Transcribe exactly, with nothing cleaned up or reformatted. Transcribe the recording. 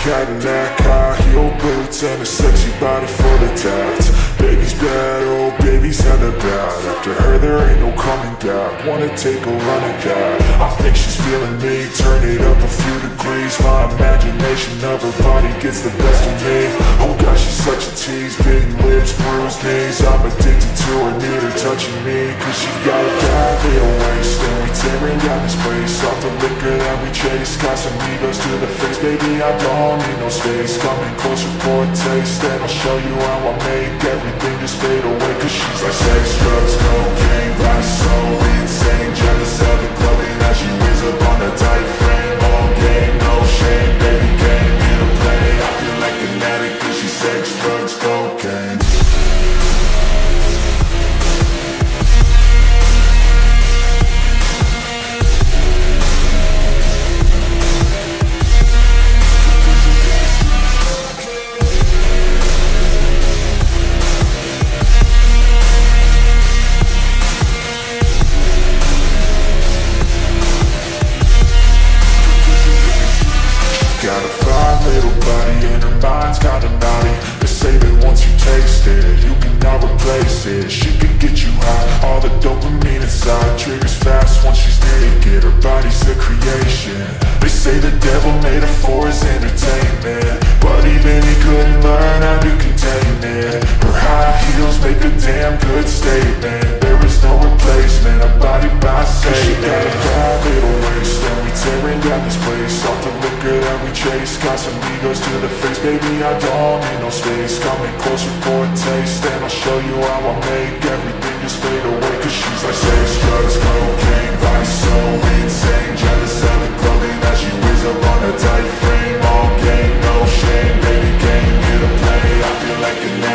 Cadillac, high heel boots, and a sexy body full of tats. Baby's bad, oh baby's hella bad. After her there ain't no coming back. Wanna take a run at that. I think she's feeling me, turn it up a few degrees. My imagination of her body gets the best of me. Oh gosh, she's such a tease, bitten lips, bruised knees. I'm addicted to her, need her touching me. Cause she got a bad little waist, and we tearing down this place. Off the liquor that we chase, Casamigos to the face. Baby, I don't need no space. Coming closer for a taste, and I'll show you how I make everything just fade away. Cause she's like sex, drugs, cocaine, vice, so insane. Jealous of the clothing that she wears up on a tight frame. All game, no shame, baby came here to play. I feel like an addict cause she's sex, drugs, cocaine. Got a fine little body and her mind's kinda naughty. They say that once you taste it, you cannot replace it. She can get you high, all the dopamine inside triggers fast once she's naked. Her body's a creation. They say the devil made her for his entertainment, but even he couldn't learn how to contain it. Her high heels make a damn good statement. There is no replacement, a body by Satan. She got a bad little waist, and we tearing down this place. Off the liquor that we chase, Casamigos to the face. Baby, I don't need no space. Coming closer for a taste, and I'll show you how I make everything just fade away. Cause she's like sex, drugs, cocaine, vice, so insane. Jealous of the clothing that she wears up on a tight frame. All game, no shame, baby came here to play. I feel like an